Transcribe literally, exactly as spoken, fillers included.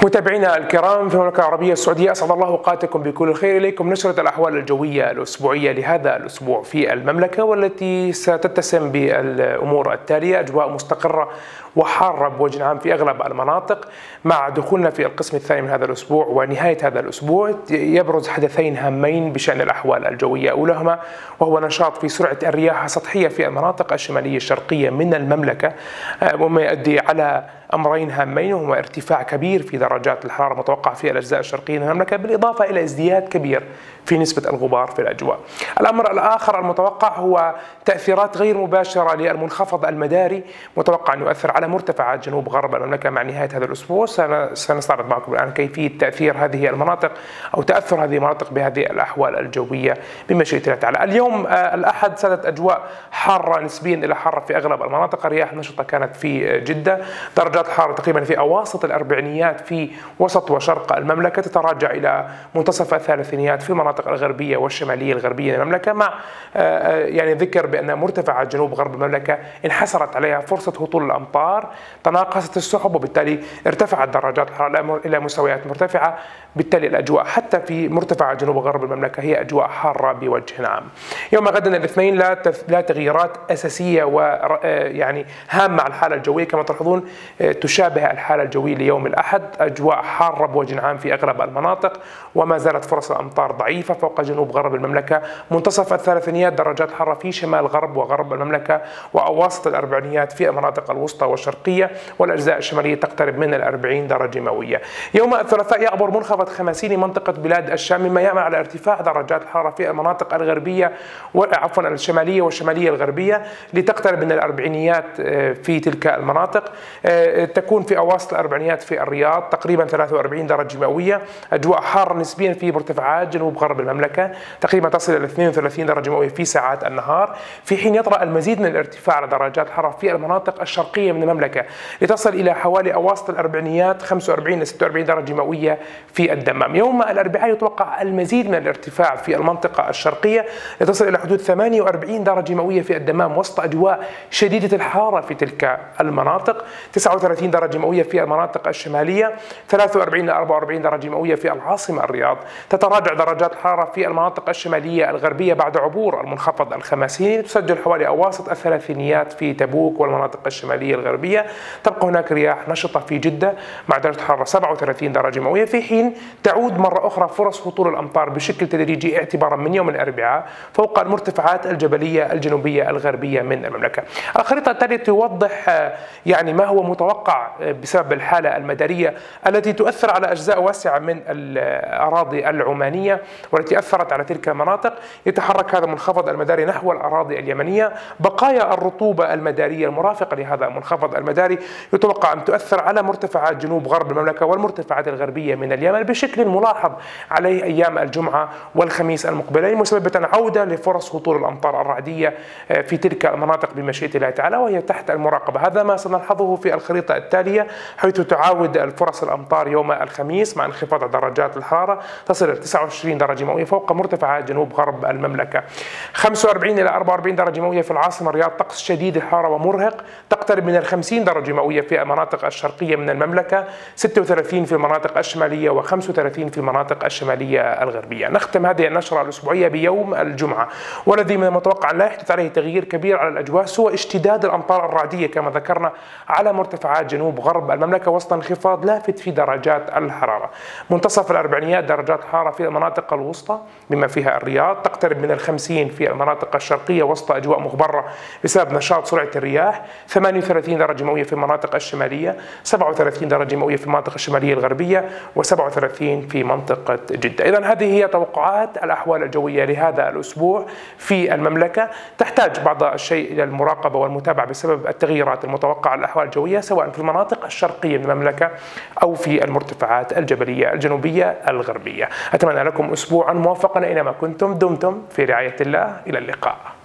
متابعينا الكرام في المملكة العربية السعودية، أسعد الله أوقاتكم بكل خير. إليكم نشرة الأحوال الجوية الأسبوعية لهذا الأسبوع في المملكة، والتي ستتسم بالأمور التالية: أجواء مستقرة وحارة بوجه عام في أغلب المناطق، مع دخولنا في القسم الثاني من هذا الأسبوع ونهاية هذا الأسبوع يبرز حدثين هامين بشأن الأحوال الجوية. أولهما وهو نشاط في سرعة الرياح السطحية في المناطق الشمالية الشرقية من المملكة، وما يؤدي على أمرين هامين، وهما ارتفاع كبير في درجات الحرارة المتوقع في الأجزاء الشرقية من المملكة، بالإضافة إلى ازدياد كبير في نسبة الغبار في الأجواء. الأمر الآخر المتوقع هو تأثيرات غير مباشرة للمنخفض المداري، متوقع أن يؤثر على مرتفعات جنوب غرب المملكة مع نهاية هذا الأسبوع. سنستعرض معكم الآن كيفية تأثير هذه المناطق أو تأثر هذه المناطق بهذه الأحوال الجوية بمشيئة الله تعالى. اليوم الأحد سادت أجواء حارة نسبيا إلى حارة في أغلب المناطق. الرياح النشطة كانت في جدة، درجات الحرارة تقريبا في أواسط الأربعينيات في وسط وشرق المملكة، تتراجع إلى منتصف الثلاثينيات في المناطق الغربية والشمالية الغربية من المملكة، مع يعني ذكر بأن مرتفعات جنوب غرب المملكة انحسرت عليها فرصة هطول الأمطار، تناقصت السحب، وبالتالي ارتفعت درجات الحرارة إلى مستويات مرتفعة. بالتالي الأجواء حتى في مرتفعات جنوب غرب المملكة هي أجواء حارة بوجه عام. يوم غدا الاثنين لا لا تغييرات أساسية ويعني هامة على الحالة الجوية، كما تلاحظون تشابه الحالة الجوية ليوم الأحد، أجواء حارة بوجه عام في أغلب المناطق، وما زالت فرص الأمطار ضعيفة فوق جنوب غرب المملكة. منتصف الثلاثينيات درجات حرارة في شمال غرب وغرب المملكة، وأواسط الأربعينيات في المناطق الوسطى والشرقية، والأجزاء الشمالية تقترب من الأربعين درجة مئوية. يوم الثلاثاء يعبر منخفض خماسيني منطقة بلاد الشام، مما يعمل على ارتفاع درجات الحرارة في المناطق الغربية وعفوا الشمالية والشمالية الغربية لتقترب من الأربعينيات في تلك المناطق. تكون في أواسط الأربعينيات في الرياض تقريبا ثلاثة وأربعين درجة مئوية. أجواء حارة نسبيا في مرتفعات جنوب غرب المملكة تقريبا تصل إلى اثنين وثلاثين درجة مئوية في ساعات النهار، في حين يطرأ المزيد من الارتفاع على درجات الحرارة في المناطق الشرقية من المملكة لتصل إلى حوالي أواسط الأربعينيات خمسة وأربعين إلى ستة وأربعين درجة مئوية في الدمام. يوم الأربعاء يتوقع المزيد من الارتفاع في المنطقة الشرقية لتصل إلى حدود ثمانية وأربعين درجة مئوية في الدمام، وسط أجواء شديدة الحرارة في تلك المناطق. تسعة وثلاثين درجة مئوية في المناطق الشمالية، ثلاثة وأربعين إلى أربعة وأربعين درجة مئوية في العاصمة الرياض. تتراجع درجات الحرارة في المناطق الشمالية الغربية بعد عبور المنخفض الخماسيني، تسجل حوالي أواسط الثلاثينيات في تبوك والمناطق الشمالية الغربية. تبقى هناك رياح نشطة في جدة مع درجة حرارة سبعة وثلاثين درجة مئوية، في حين تعود مرة أخرى فرص هطول الأمطار بشكل تدريجي اعتبارا من يوم الأربعاء فوق المرتفعات الجبلية الجنوبية الغربية من المملكة. الخريطة التالية توضح يعني ما هو متوقع بسبب الحالة المدارية التي تؤثر على أجزاء واسعة من الأراضي العمانية والتي أثرت على تلك المناطق. يتحرك هذا المنخفض المداري نحو الأراضي اليمنية. بقايا الرطوبة المدارية المرافقة لهذا المنخفض المداري يتوقع أن تؤثر على مرتفعات جنوب غرب المملكة والمرتفعات الغربية من اليمن بشكل ملاحظ عليه أيام الجمعة والخميس المقبلين، مسببة عودة لفرص هطول الأمطار الرعدية في تلك المناطق بمشيئة الله تعالى، وهي تحت المراقبة. هذا ما سنلحظه في الخريطة التالية، حيث تعاود الفرص الأمطار يوم الخميس مع انخفاض درجات الحرارة تصل إلى تسعة وعشرين درجة مئوية فوق مرتفعات جنوب غرب المملكة، خمسة وأربعين إلى أربعة وأربعين درجة مئوية في العاصمة الرياض، طقس شديد الحرارة ومرهق، تقترب من الخمسين درجة مئوية في المناطق الشرقية من المملكة، ستة وثلاثين في المناطق الشمالية وخمسة وثلاثين في المناطق الشمالية الغربية. نختم هذه النشرة الأسبوعية بيوم الجمعة، والذي من المتوقع أن لا يحدث عليه تغيير كبير على الأجواء سوى اشتداد الأمطار الرعدية كما ذكرنا على مرتفعات جنوب غرب المملكة وسط انخفاض لافت في درجات الحرارة. منتصف الأربعينيات درجات الحرارة في المناطق الوسطى بما فيها الرياض، تقترب من الخمسين في المناطق الشرقية وسط أجواء مغبرة بسبب نشاط سرعة الرياح، ثمانية وثلاثين درجة مئوية في المناطق الشمالية، سبعة وثلاثين درجة مئوية في المناطق الشمالية الغربية، وسبعة وثلاثين في منطقة جدة. إذن هذه هي توقعات الأحوال الجوية لهذا الأسبوع في المملكة، تحتاج بعض الشيء إلى المراقبة والمتابعة بسبب التغييرات المتوقعة للأحوال الجوية سواء في المناطق الشرقية من المملكة أو في المرتفعات الجبلية الجنوبية الغربية. أتمنى لكم أسبوعا موفقا أينما كنتم. دمتم في رعاية الله، إلى اللقاء.